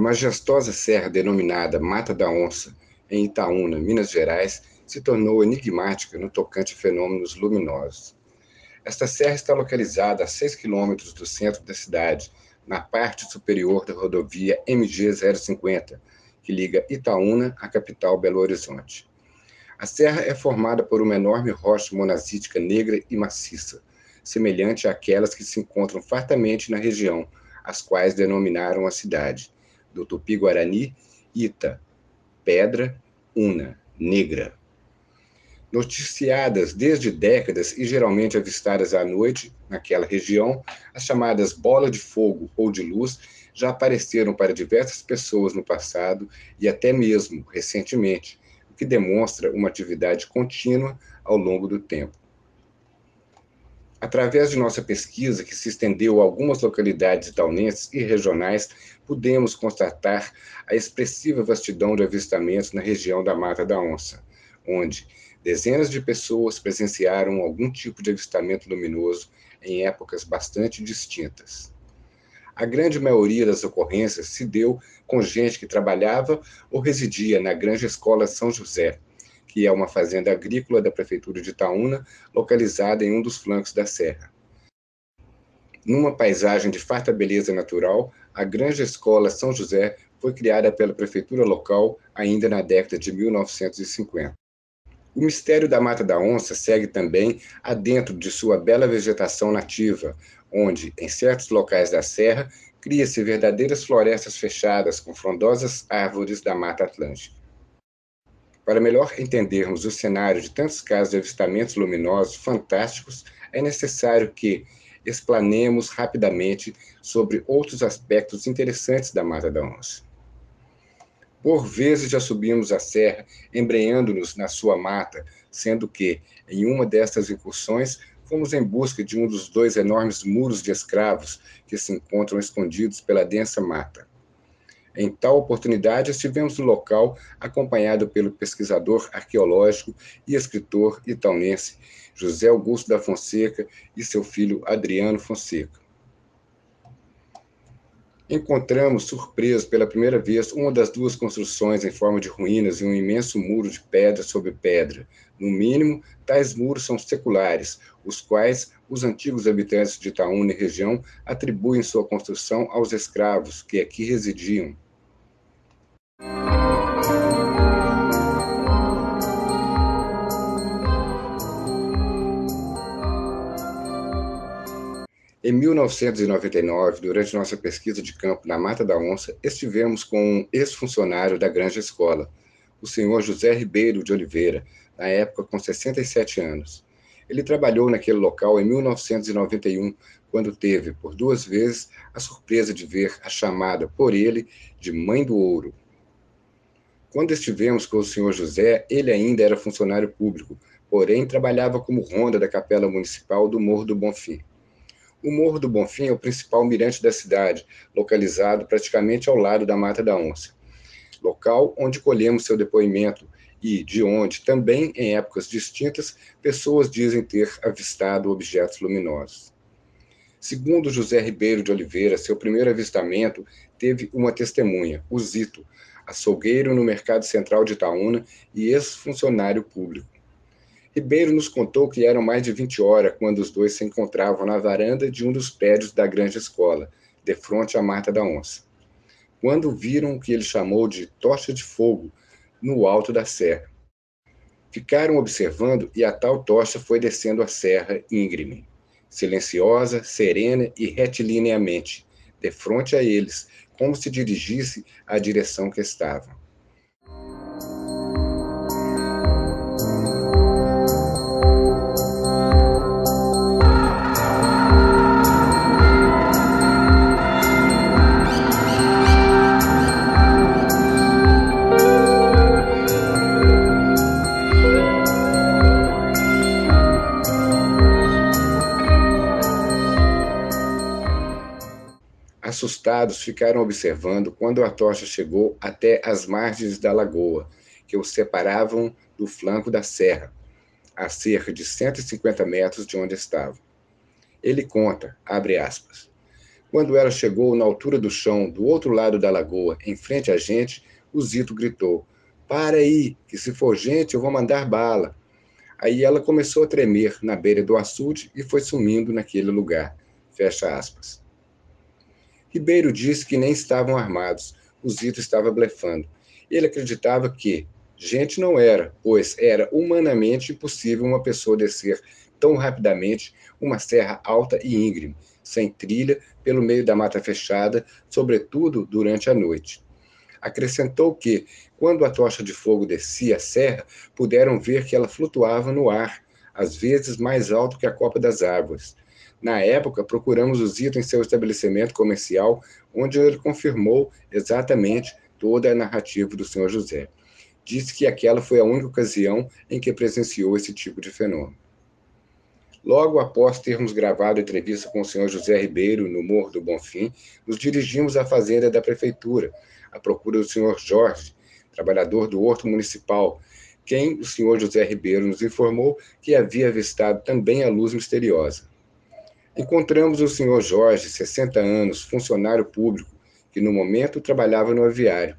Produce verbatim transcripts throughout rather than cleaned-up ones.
majestosa serra denominada Mata da Onça, em Itaúna, Minas Gerais, se tornou enigmática no tocante a fenômenos luminosos. Esta serra está localizada a seis quilômetros do centro da cidade, na parte superior da rodovia M G zero cinquenta, que liga Itaúna à capital Belo Horizonte. A serra é formada por uma enorme rocha monazítica negra e maciça, semelhante àquelas que se encontram fartamente na região, as quais denominaram a cidade, do Tupi-Guarani, Ita, pedra, Una, negra. Noticiadas desde décadas e geralmente avistadas à noite naquela região, as chamadas bola de fogo ou de luz já apareceram para diversas pessoas no passado e até mesmo recentemente, o que demonstra uma atividade contínua ao longo do tempo. Através de nossa pesquisa, que se estendeu a algumas localidades itaunenses e regionais, pudemos constatar a expressiva vastidão de avistamentos na região da Mata da Onça, onde dezenas de pessoas presenciaram algum tipo de avistamento luminoso em épocas bastante distintas. A grande maioria das ocorrências se deu com gente que trabalhava ou residia na Grande Escola São José, que é uma fazenda agrícola da Prefeitura de Itaúna, localizada em um dos flancos da serra. Numa paisagem de farta beleza natural, a Grande Escola São José foi criada pela prefeitura local ainda na década de mil novecentos e cinquenta. O mistério da Mata da Onça segue também adentro de sua bela vegetação nativa, onde, em certos locais da serra, cria-se verdadeiras florestas fechadas com frondosas árvores da Mata Atlântica. Para melhor entendermos o cenário de tantos casos de avistamentos luminosos fantásticos, é necessário que explanemos rapidamente sobre outros aspectos interessantes da Mata da Onça. Por vezes já subimos a serra, embrenhando-nos na sua mata, sendo que, em uma destas incursões, fomos em busca de um dos dois enormes muros de escravos que se encontram escondidos pela densa mata. Em tal oportunidade, estivemos no local acompanhado pelo pesquisador arqueológico e escritor itaunense José Augusto da Fonseca e seu filho Adriano Fonseca. Encontramos, surpresos pela primeira vez, uma das duas construções em forma de ruínas e um imenso muro de pedra sobre pedra. No mínimo, tais muros são seculares, os quais os antigos habitantes de Itaúna e região atribuem sua construção aos escravos que aqui residiam. Em mil novecentos e noventa e nove, durante nossa pesquisa de campo na Mata da Onça, estivemos com um ex-funcionário da Grande Escola, o senhor José Ribeiro de Oliveira, na época com sessenta e sete anos. Ele trabalhou naquele local em mil novecentos e noventa e um, quando teve, por duas vezes, a surpresa de ver a chamada por ele de Mãe do Ouro. Quando estivemos com o senhor José, ele ainda era funcionário público, porém trabalhava como ronda da Capela Municipal do Morro do Bonfim. O Morro do Bonfim é o principal mirante da cidade, localizado praticamente ao lado da Mata da Onça, local onde colhemos seu depoimento e de onde, também em épocas distintas, pessoas dizem ter avistado objetos luminosos. Segundo José Ribeiro de Oliveira, seu primeiro avistamento teve uma testemunha, o Zito, açougueiro no Mercado Central de Itaúna e ex-funcionário público. Ribeiro nos contou que eram mais de vinte horas quando os dois se encontravam na varanda de um dos prédios da Grande Escola, defronte à Mata da Onça, quando viram o que ele chamou de tocha de fogo no alto da serra. Ficaram observando e a tal tocha foi descendo a serra íngreme, silenciosa, serena e retilineiamente, defronte a eles, como se dirigisse à direção que estavam. Assustados, ficaram observando quando a tocha chegou até as margens da lagoa, que os separavam do flanco da serra, a cerca de cento e cinquenta metros de onde estavam. Ele conta, abre aspas, Quando ela chegou na altura do chão, do outro lado da lagoa, em frente a gente, o Zito gritou: "Para aí, que se for gente eu vou mandar bala." Aí ela começou a tremer na beira do açude e foi sumindo naquele lugar. Fecha aspas. Ribeiro disse que nem estavam armados. O Zito estava blefando. Ele acreditava que gente não era, pois era humanamente impossível uma pessoa descer tão rapidamente uma serra alta e íngreme, sem trilha, pelo meio da mata fechada, sobretudo durante a noite. Acrescentou que, quando a tocha de fogo descia a serra, puderam ver que ela flutuava no ar, às vezes mais alto que a copa das árvores. Na época, procuramos o Zito em seu estabelecimento comercial, onde ele confirmou exatamente toda a narrativa do senhor José. Disse que aquela foi a única ocasião em que presenciou esse tipo de fenômeno. Logo após termos gravado a entrevista com o senhor José Ribeiro, no Morro do Bonfim, nos dirigimos à fazenda da prefeitura, à procura do senhor Jorge, trabalhador do horto municipal, quem o senhor José Ribeiro nos informou que havia avistado também a luz misteriosa. Encontramos o senhor Jorge, sessenta anos, funcionário público, que no momento trabalhava no aviário.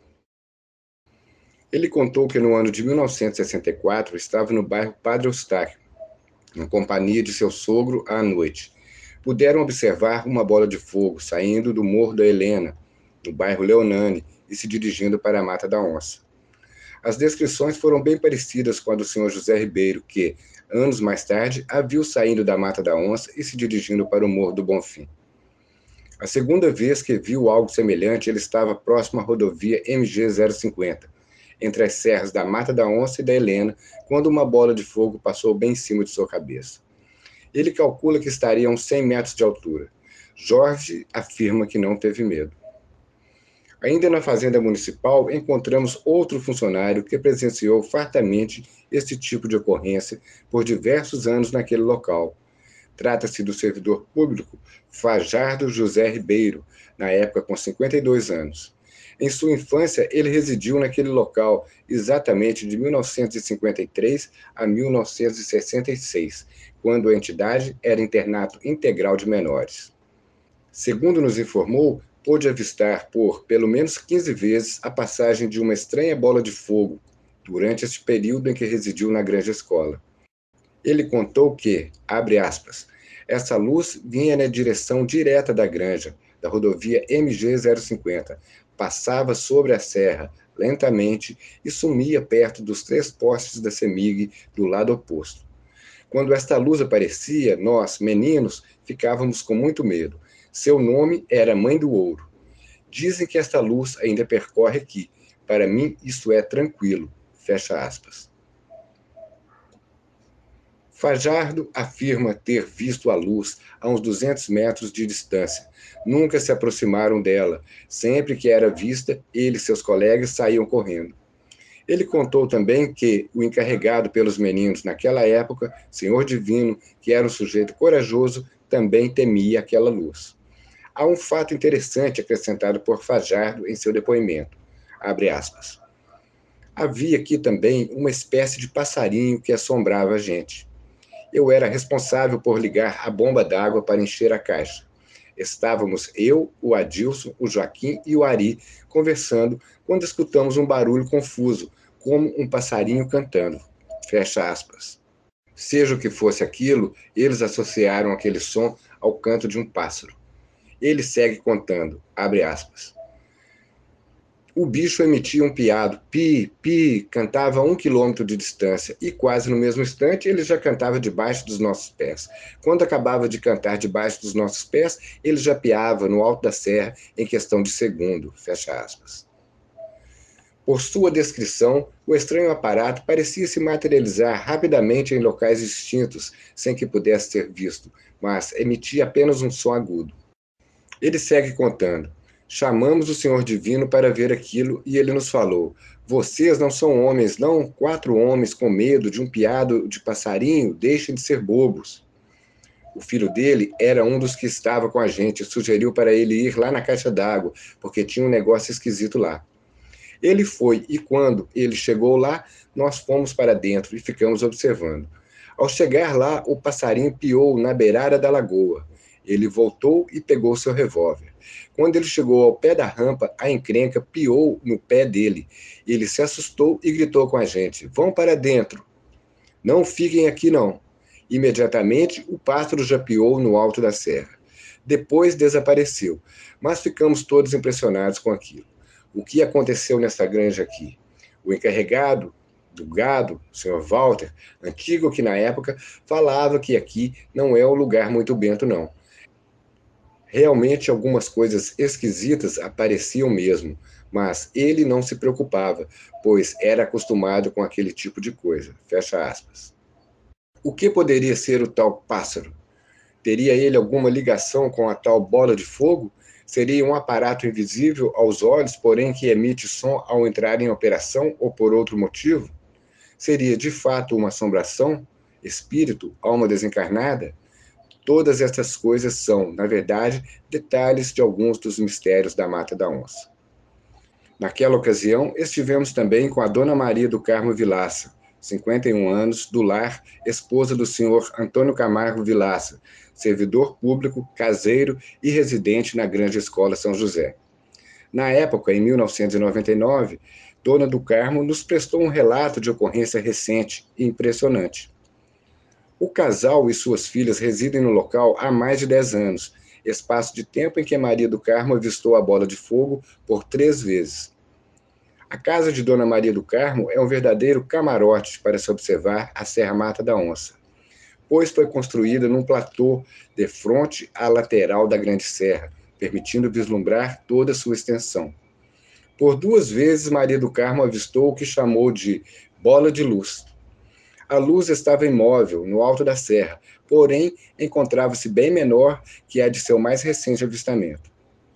Ele contou que no ano de mil novecentos e sessenta e quatro estava no bairro Padre Eustáquio, em companhia de seu sogro à noite. Puderam observar uma bola de fogo saindo do Morro da Helena, no bairro Leonane, e se dirigindo para a Mata da Onça. As descrições foram bem parecidas com a do senhor José Ribeiro, que, anos mais tarde, a viu saindo da Mata da Onça e se dirigindo para o Morro do Bonfim. A segunda vez que viu algo semelhante, ele estava próximo à rodovia M G zero cinquenta, entre as serras da Mata da Onça e da Helena, quando uma bola de fogo passou bem em cima de sua cabeça. Ele calcula que estaria a uns cem metros de altura. Jorge afirma que não teve medo. Ainda na fazenda municipal, encontramos outro funcionário que presenciou fartamente esse tipo de ocorrência por diversos anos naquele local. Trata-se do servidor público Fajardo José Ribeiro, na época com cinquenta e dois anos. Em sua infância, ele residiu naquele local exatamente de mil novecentos e cinquenta e três a mil novecentos e sessenta e seis, quando a entidade era internato integral de menores. Segundo nos informou, pôde avistar por pelo menos quinze vezes a passagem de uma estranha bola de fogo durante esse período em que residiu na grande escola. Ele contou que, abre aspas, essa luz vinha na direção direta da granja, da rodovia M G zero cinquenta, passava sobre a serra, lentamente, e sumia perto dos três postes da CEMIG do lado oposto. Quando esta luz aparecia, nós, meninos, ficávamos com muito medo. Seu nome era Mãe do Ouro. Dizem que esta luz ainda percorre aqui. Para mim, isso é tranquilo. Fecha aspas. Fajardo afirma ter visto a luz a uns duzentos metros de distância. Nunca se aproximaram dela. Sempre que era vista, ele e seus colegas saíam correndo. Ele contou também que o encarregado pelos meninos naquela época, Senhor Divino, que era um sujeito corajoso, também temia aquela luz. Há um fato interessante acrescentado por Fajardo em seu depoimento. Abre aspas. Havia aqui também uma espécie de passarinho que assombrava a gente. Eu era responsável por ligar a bomba d'água para encher a caixa. Estávamos eu, o Adilson, o Joaquim e o Ari conversando quando escutamos um barulho confuso, como um passarinho cantando. Fecha aspas. Seja o que fosse aquilo, eles associaram aquele som ao canto de um pássaro. Ele segue contando, abre aspas. O bicho emitia um piado, pi, pi, cantava a um quilômetro de distância e quase no mesmo instante ele já cantava debaixo dos nossos pés. Quando acabava de cantar debaixo dos nossos pés, ele já piava no alto da serra em questão de segundo, fecha aspas. Por sua descrição, o estranho aparato parecia se materializar rapidamente em locais distintos, sem que pudesse ser visto, mas emitia apenas um som agudo. Ele segue contando. Chamamos o Senhor Divino para ver aquilo e ele nos falou, vocês não são homens, não? Quatro homens com medo de um piado de passarinho, deixem de ser bobos. O filho dele era um dos que estava com a gente e sugeriu para ele ir lá na caixa d'água, porque tinha um negócio esquisito lá. Ele foi e quando ele chegou lá, nós fomos para dentro e ficamos observando. Ao chegar lá, o passarinho piou na beirada da lagoa. Ele voltou e pegou seu revólver. Quando ele chegou ao pé da rampa, a encrenca piou no pé dele. Ele se assustou e gritou com a gente: "Vão para dentro! Não fiquem aqui, não!" Imediatamente, o pássaro já piou no alto da serra. Depois desapareceu, mas ficamos todos impressionados com aquilo. O que aconteceu nessa granja aqui? O encarregado do gado, o senhor Walter, antigo que na época, falava que aqui não é um lugar muito bento, não. Realmente algumas coisas esquisitas apareciam mesmo, mas ele não se preocupava, pois era acostumado com aquele tipo de coisa. Fecha aspas. O que poderia ser o tal pássaro? Teria ele alguma ligação com a tal bola de fogo? Seria um aparato invisível aos olhos, porém que emite som ao entrar em operação ou por outro motivo? Seria de fato uma assombração? Espírito? Alma desencarnada? Todas essas coisas são, na verdade, detalhes de alguns dos mistérios da Mata da Onça. Naquela ocasião, estivemos também com a Dona Maria do Carmo Vilaça, cinquenta e um anos, do lar, esposa do senhor Antônio Camargo Vilaça, servidor público, caseiro e residente na Grande Escola São José. Na época, em mil novecentos e noventa e nove, Dona do Carmo nos prestou um relato de ocorrência recente e impressionante. O casal e suas filhas residem no local há mais de dez anos, espaço de tempo em que Maria do Carmo avistou a bola de fogo por três vezes. A casa de Dona Maria do Carmo é um verdadeiro camarote para se observar a Serra Mata da Onça, pois foi construída num platô de fronte à lateral da Grande Serra, permitindo vislumbrar toda a sua extensão. Por duas vezes, Maria do Carmo avistou o que chamou de bola de luz. A luz estava imóvel, no alto da serra, porém encontrava-se bem menor que a de seu mais recente avistamento.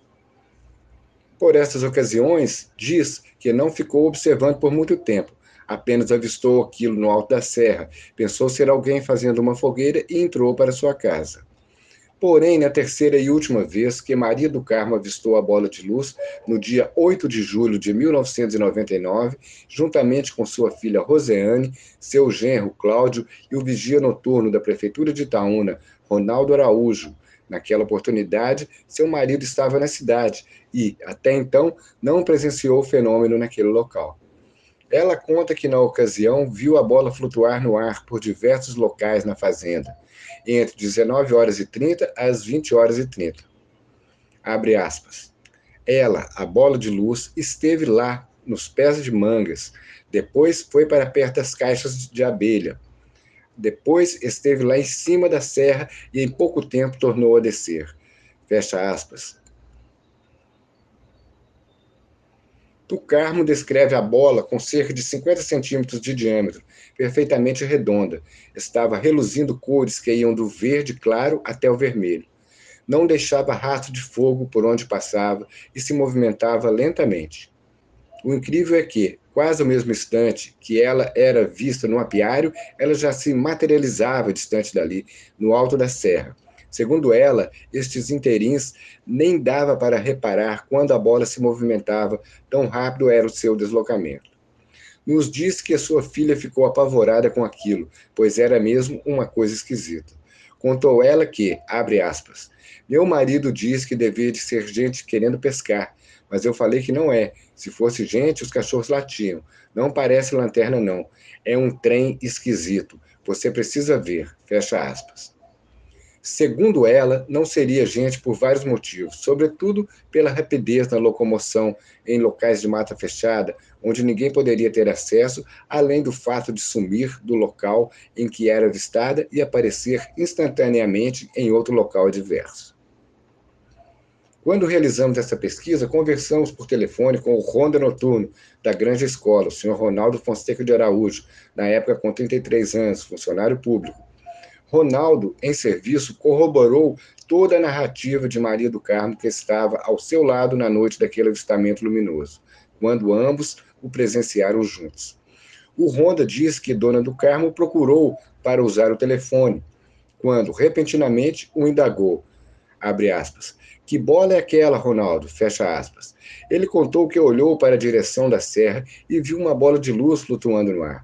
Por estas ocasiões, diz que não ficou observando por muito tempo, apenas avistou aquilo no alto da serra, pensou ser alguém fazendo uma fogueira e entrou para sua casa. Porém, na terceira e última vez que Maria do Carmo avistou a bola de luz, no dia oito de julho de mil novecentos e noventa e nove, juntamente com sua filha Roseane, seu genro Cláudio e o vigia noturno da Prefeitura de Itaúna, Ronaldo Araújo. Naquela oportunidade, seu marido estava na cidade e, até então, não presenciou o fenômeno naquele local. Ela conta que, na ocasião, viu a bola flutuar no ar por diversos locais na fazenda, entre dezenove horas e trinta às vinte horas e trinta. Abre aspas. Ela, a bola de luz, esteve lá, nos pés de mangas, depois foi para perto das caixas de abelha. Depois esteve lá em cima da serra e em pouco tempo tornou a descer. Fecha aspas. Do Carmo descreve a bola com cerca de cinquenta centímetros de diâmetro, perfeitamente redonda. Estava reluzindo cores que iam do verde claro até o vermelho. Não deixava rastro de fogo por onde passava e se movimentava lentamente. O incrível é que, quase ao mesmo instante que ela era vista no apiário, ela já se materializava distante dali, no alto da serra. Segundo ela, estes interins nem dava para reparar quando a bola se movimentava, tão rápido era o seu deslocamento. Nos diz que a sua filha ficou apavorada com aquilo, pois era mesmo uma coisa esquisita. Contou ela que, abre aspas, meu marido diz que devia de ser gente querendo pescar, mas eu falei que não é. Se fosse gente, os cachorros latiam. Não parece lanterna, não. É um trem esquisito. Você precisa ver. Fecha aspas. Segundo ela, não seria gente por vários motivos, sobretudo pela rapidez na locomoção em locais de mata fechada, onde ninguém poderia ter acesso, além do fato de sumir do local em que era avistada e aparecer instantaneamente em outro local diverso. Quando realizamos essa pesquisa, conversamos por telefone com o ronda noturno da Grande Escola, o senhor Ronaldo Fonseca de Araújo, na época com trinta e três anos, funcionário público. Ronaldo, em serviço, corroborou toda a narrativa de Maria do Carmo que estava ao seu lado na noite daquele avistamento luminoso, quando ambos o presenciaram juntos. O Ronda diz que Dona do Carmo procurou para usar o telefone, quando, repentinamente, o indagou, abre aspas, que bola é aquela, Ronaldo? Fecha aspas. Ele contou que olhou para a direção da serra e viu uma bola de luz flutuando no ar.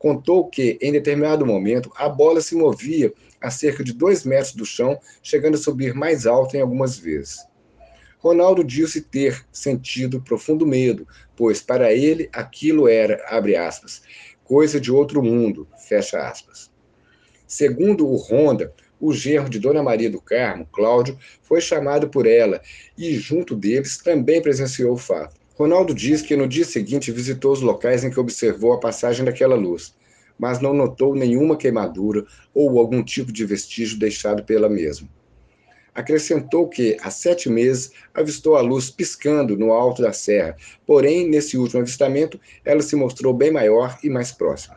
contou que, em determinado momento, a bola se movia a cerca de dois metros do chão, chegando a subir mais alto em algumas vezes. Ronaldo disse ter sentido profundo medo, pois para ele aquilo era, abre aspas, coisa de outro mundo, fecha aspas. Segundo o Ronda, o genro de Dona Maria do Carmo, Cláudio, foi chamado por ela e, junto deles, também presenciou o fato. Ronaldo diz que no dia seguinte visitou os locais em que observou a passagem daquela luz, mas não notou nenhuma queimadura ou algum tipo de vestígio deixado pela mesma. Acrescentou que, há sete meses, avistou a luz piscando no alto da serra, porém, nesse último avistamento, ela se mostrou bem maior e mais próxima.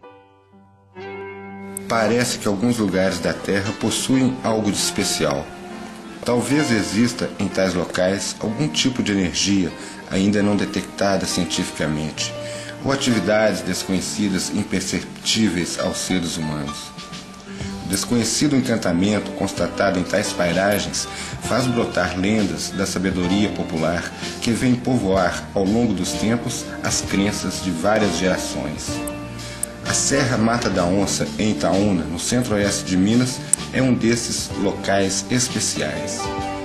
Parece que alguns lugares da Terra possuem algo de especial. Talvez exista em tais locais algum tipo de energia ainda não detectada cientificamente, ou atividades desconhecidas imperceptíveis aos seres humanos. O desconhecido encantamento constatado em tais pairagens faz brotar lendas da sabedoria popular que vem povoar ao longo dos tempos as crenças de várias gerações. A Serra Mata da Onça, em Itaúna, no centro-oeste de Minas, é um desses locais especiais.